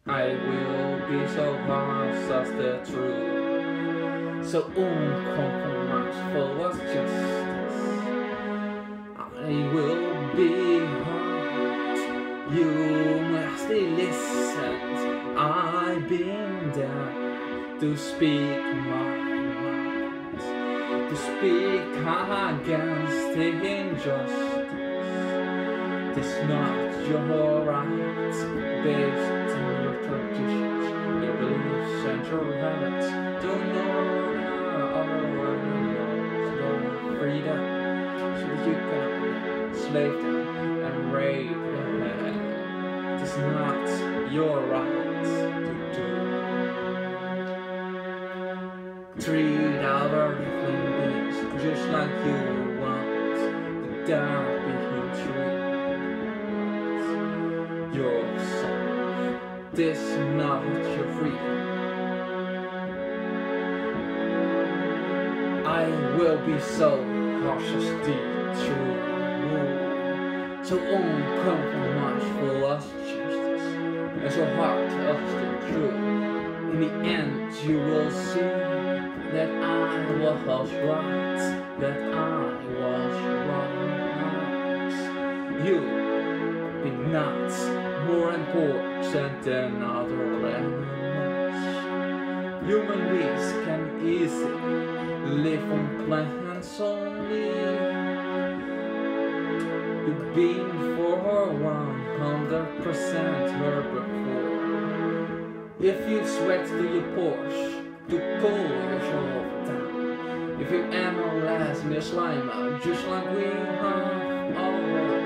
I will be so fast as the truth, so uncompromised full of justice. I will be hurt, you must listen. I've been there to speak my mind, to speak against injustice. It's not your right, based on your traditions, your beliefs and your habits. Don't know other animals, your freedom, so that you can slave them and rape them. It's not your right to do. Treat other living beings just like you want that they be treated. Yourself. This is not your freedom. I will be so cautious, true, so uncompromised for us justice, and so hard of the truth. In the end, you will see that I was right, that I was right. You be not more important than other animals. Human beings can easily live on plants only. You've been for 100% herbivore. If you sweat to your pores to cool yourself down, if you amylase in your saliva just like we have all.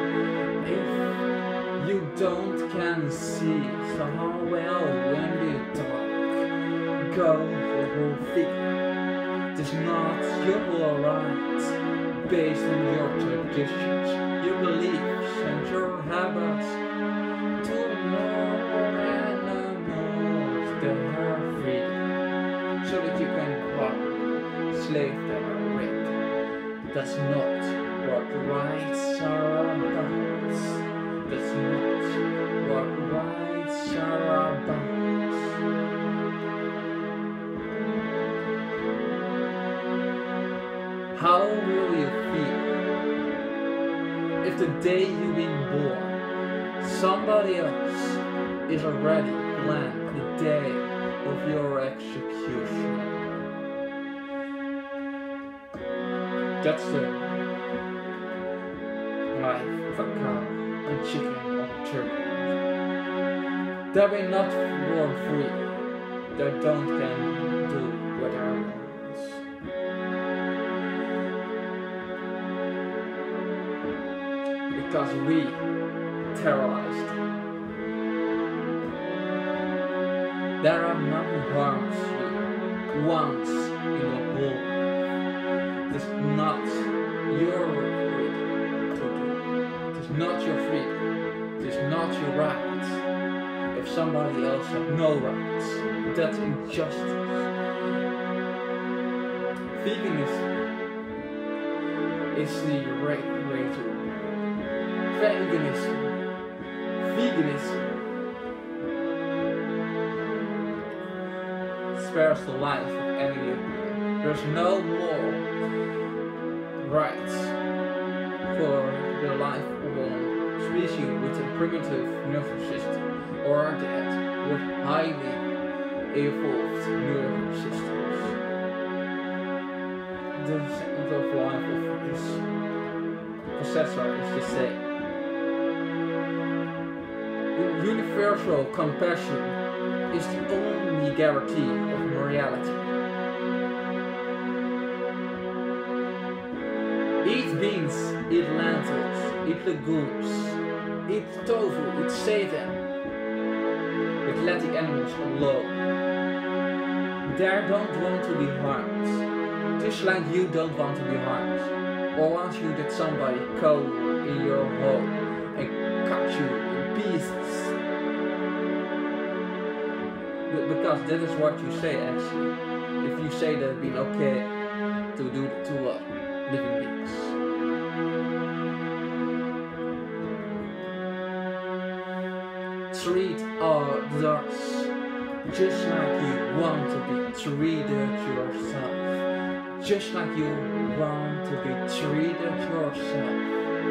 You don't can see so well when you talk. Go for whole figure. It's not your right, based on your traditions, your beliefs and your habits. To know animals that are free, so that you can walk, slave that are raped. That's not what rights are about. That's not what rights are about. How will you feel if the day you've been born, somebody else is already planned the day of your execution? That's the life of a cow and chicken or turkey. They be not born free. They don't can do whatever they want. Because we terrorized them. There are none who harms you once in a war. It's not your freedom to do. It's not your freedom. It's not your right. If somebody else has no rights, that's injustice. Veganism is the right way to. Veganism spares the life of any living being. There's no more rights for the life of a species with a primitive nervous system or that with highly evolved nervous systems. The segment of life of this processor is the same. Universal compassion is the only guarantee of morality. Eat beans, eat lentils, eat legumes, eat tofu, eat seitan, but let the animals alone. They don't want to be harmed, just like you don't want to be harmed, or want you that somebody go in your home and cut you in pieces. Because that is what you say actually. If you say that it's been okay to do it to living beings. treat others just like you want to be treated yourself. Just like you want to be treated yourself.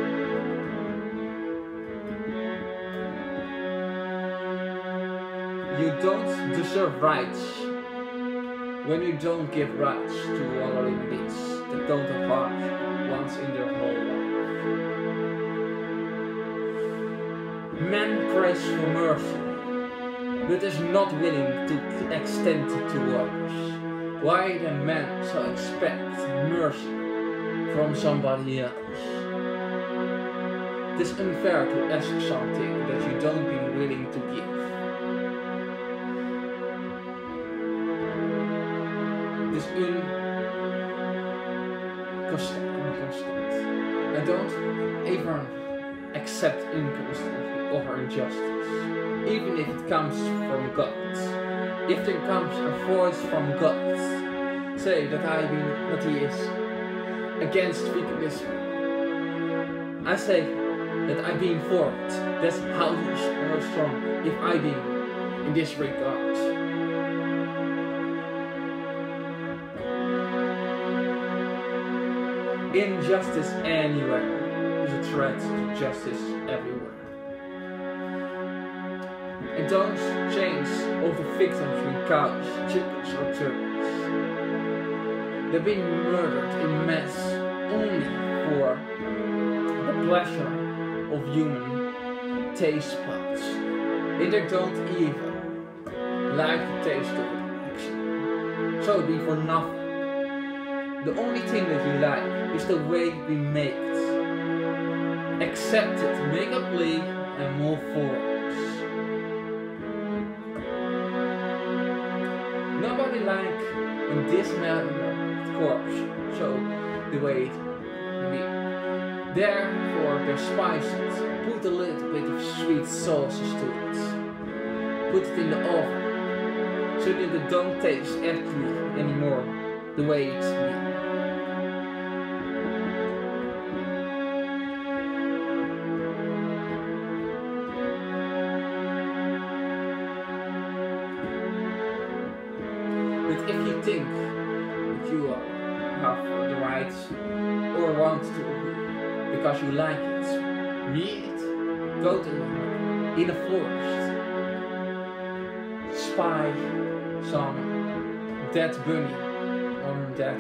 You don't deserve rights when you don't give rights to other living beings that don't have heart once in their whole life. Man prays for mercy, but is not willing to extend it to others. Why then man so expect mercy from somebody else? It is unfair to ask something that you don't be willing to give. It is inconstant. I don't even accept inconsistency or injustice, even if it comes from God. If there comes a voice from God, say that he is against veganism, I say that I've been for it. That's how strong if I be in this regard. Injustice anywhere is a threat to justice everywhere. And don't change all the victims in cows, chickens or turkeys. They're being murdered in mass only for the pleasure of human taste buds. And they don't even like the taste of it actually. So it'd be for nothing. The only thing that you like is the way we make it. Accept it, make a plea and move forward. Nobody like in this manner corpse, so the way it be. Therefore they spice it, put a little bit of sweet sauces to it. Put it in the oven, so that it don't taste actually anymore the way it be. But if you think that you have the right or want to because you like it, meat, go to in a forest, spy some dead bunny on that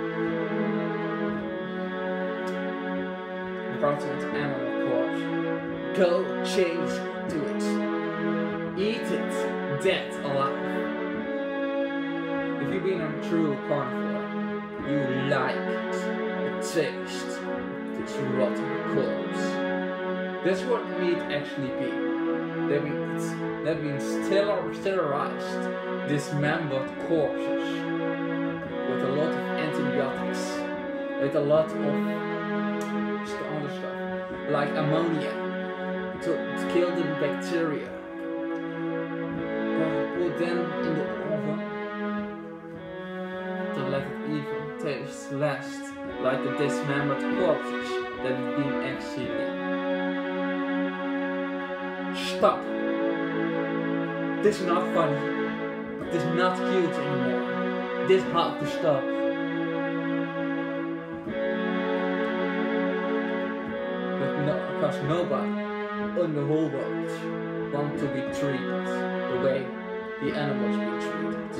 rotten animal corpse, go chase to it, eat it, dead, alive. If you've been a true carnivore, you like it, the taste of this rotten corpse. That's what meat actually be. That means sterilized, dismembered corpses with a lot of antibiotics, with a lot of other stuff, like ammonia, to kill the bacteria. Put them in the oven to let it even taste less like the dismembered corpses that have been actually. Stop. This is not funny. This is not cute anymore. This has to stop. But no, because nobody on the whole world wants to be treated the way the animals be treated.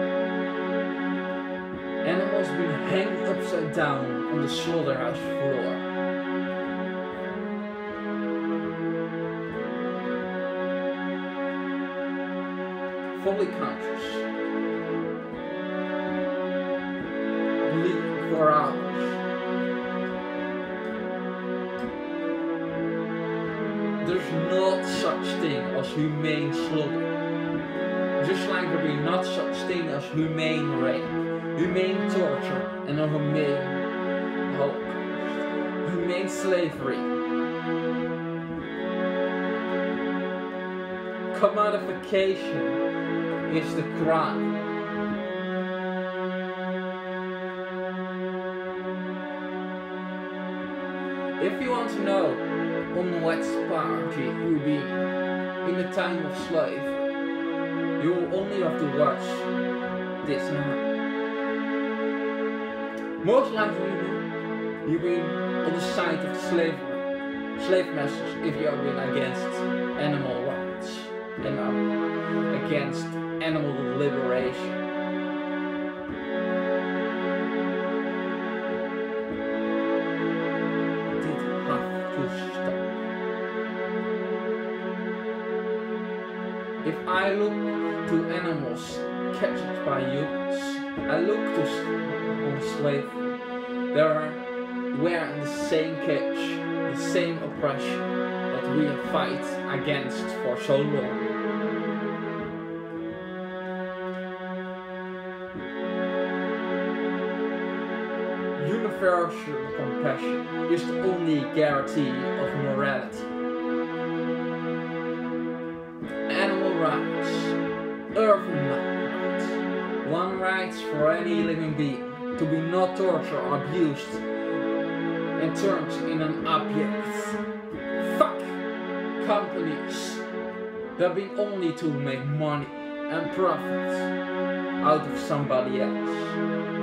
Animals been hanged upside down on the slaughterhouse floor. Fully conscious, bleeding for hours. There's not such thing as humane slaughter. Just like there be not such thing as humane rape, humane torture, and a humane Holocaust, humane slavery. Commodification is the crime. If you want to know on what party you be, in the time of slavery. You will only have to watch this now. Most likely you've been on the side of the slave masters if you have been against animal rights and against animal liberation. Dit have to stop. If I look to animals captured by humans, I look to on slavery. They are wearing the same cage, the same oppression that we have fight against for so long. Universal compassion is the only guarantee of morality. Animal rights, urban rights, one rights for any living being to be not tortured or abused and turned in an object. Fuck companies that be only to make money and profit out of somebody else.